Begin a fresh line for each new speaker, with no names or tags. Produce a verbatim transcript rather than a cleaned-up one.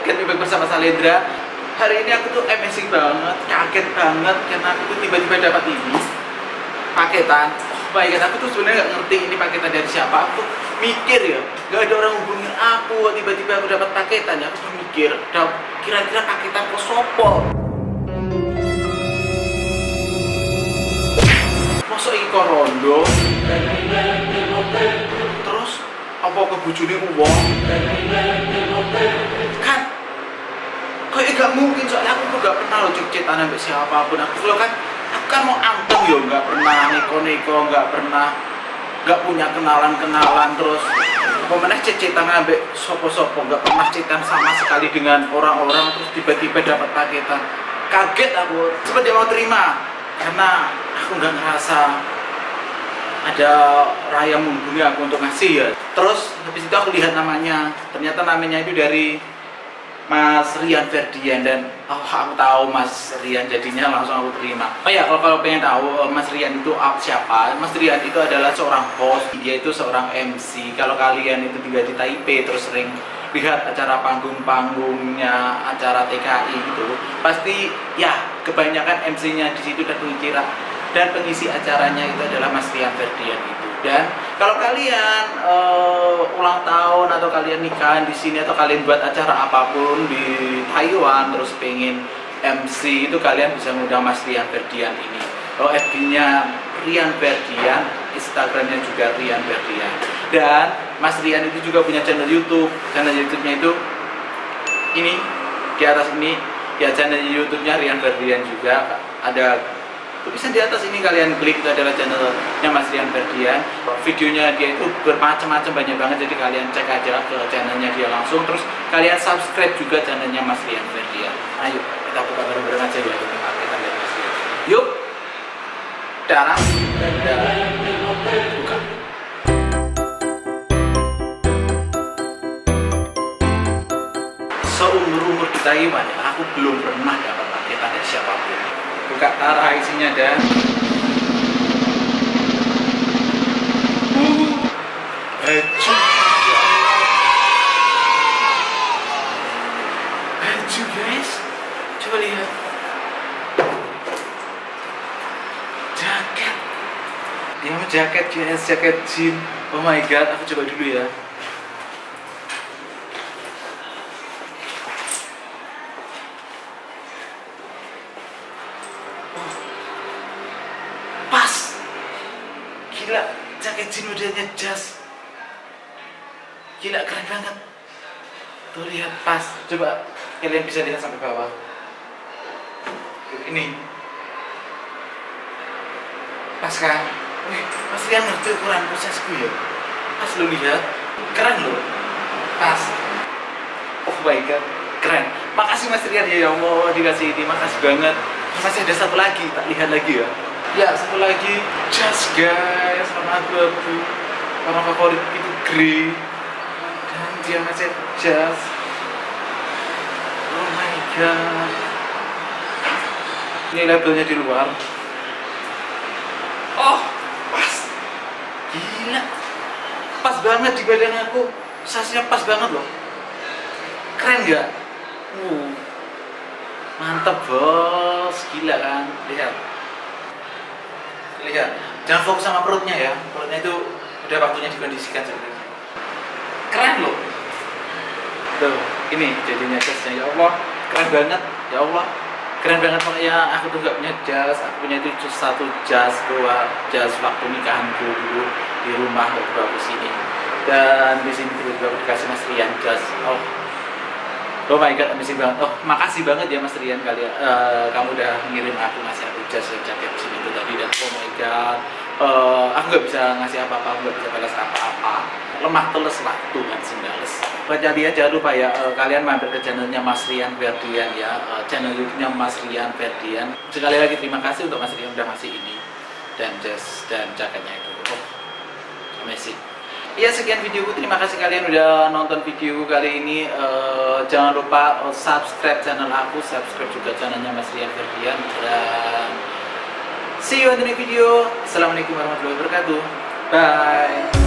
Get Me Back bersama Salendra. Hari ini aku tuh amazing banget, kaget banget karena aku tuh tiba-tiba dapat ini paketan. Oh my god, aku tuh sebenarnya nggak ngerti ini paketan dari siapa. Aku mikir ya, nggak ada orang hubungin aku, tiba-tiba aku dapat paketan ya. Aku tuh mikir, kira-kira paketan kok sopo? Masuk iki rondo. Terus apa kebujune uang? Kan kayak gak mungkin, soalnya aku tuh gak pernah lo cek-cetan sampai siapapun. Aku lo kan, aku kan mau anteng yo, gak pernah neko-neko, gak pernah, gak punya kenalan-kenalan. Terus apa meneh cek-cetan sampai sopo-sopo, gak pernah cetan sama sekali dengan orang-orang. Terus tiba-tiba dapat paketan, kaget aku, cepet dia mau terima karena aku nggak ngerasa ada raya menghubungi aku untuk ngasih ya. Terus habis itu aku lihat namanya, ternyata namanya itu dari Mas Rian Ferdian, dan oh, aku tahu Mas Rian, jadinya langsung aku terima. Oh ya, kalau kalau pengen tahu Mas Rian itu siapa? Mas Rian itu adalah seorang host, dia itu seorang M C. Kalau kalian itu tinggal di Taipei terus sering lihat acara panggung-panggungnya acara T K I gitu, pasti ya kebanyakan M C-nya di situ dan kira dan pengisi acaranya itu adalah Mas Rian Ferdian itu. Dan kalau kalian uh, ulang tahun atau kalian nikahan di sini atau kalian buat acara apapun di Taiwan terus pengen M C itu, kalian bisa ngundang Mas Rian Ferdian ini. Oh, F B-nya Rian Ferdian, Instagramnya juga Rian Ferdian. Dan Mas Rian itu juga punya channel YouTube. Channel YouTube-nya itu ini di atas ini ya, channel YouTube-nya Rian Ferdian juga. Ada tulisan di atas ini, kalian klik, itu adalah channelnya Mas Rian Ferdian. Videonya dia itu bermacam-macam, banyak banget, jadi kalian cek aja ke channelnya dia langsung. Terus kalian subscribe juga channelnya Mas Rian Ferdian. Ayo kita buka bareng-bareng aja ya ini paketan dari Mas Rian. Yuk, darah dan buka. Seumur-umur di Taiwan ya, aku belum pernah dapat paketan dari siapapun. Buka tarah isinya dan baju, baju guys, coba lihat, jaket, dia mau jaket guys, jaket jean. Oh my god, aku coba dulu ya. Gila, jaket jean modelnya jas. Gila, keren banget. Tuh lihat, pas. Coba kalian bisa lihat sampai bawah. Ini pas kan? Wih, Mas Rian ngerti ukuran prosesku ya. Pas lo lihat, keren loh. Pas. Oh my god, keren. Makasih Mas Rian ya, ya Allah, dikasih ini. Makasih banget. Masih ada satu lagi, tak lihat lagi ya. Ya, satu lagi jas guys, warna abu-abu, warna favorit itu grey, dan dia ngecat jas. Oh my god, ini labelnya di luar. Oh, pas, gila, pas banget di badan aku, size-nya pas banget loh, keren gak? Uh, mantap bos, gila kan, lihat. Lihat, jangan fokus sama perutnya ya, perutnya itu udah waktunya dikondisikan sebenarnya. Keren loh. Tuh, ini jadinya jasnya, ya Allah, keren banget, ya Allah, keren banget. Pokoknya aku tuh gak punya jas, aku punya itu satu jas, dua jas waktu nikahanku dulu di rumah waktu aku sini. Dan di sini tiba-tiba aku dikasih Mas Rian jas. Oh, oh my god, amazing banget. Oh, makasih banget ya Mas Rian, kalian uh, kamu udah ngirim aku, ngasih aku jas jaket sini itu tadi. Dan oh my god, uh, aku nggak bisa ngasih apa-apa, aku nggak bisa balas apa-apa. Lemah teles lah, Tuhan sindales. Buat kalian jangan lupa ya, uh, kalian mampir ke channelnya Mas Rian Ferdian ya, uh, channel YouTube-nya Mas Rian Ferdian. Sekali lagi terima kasih untuk Mas Rian udah ngasih ini dan jas dan jaketnya itu. Oh, amazing. Ya, sekian videoku, terima kasih kalian udah nonton videoku kali ini. uh, Jangan lupa uh, subscribe channel aku, subscribe juga channelnya Mas Rian Ferdian. Dan see you in the next video. Assalamualaikum warahmatullahi wabarakatuh. Bye.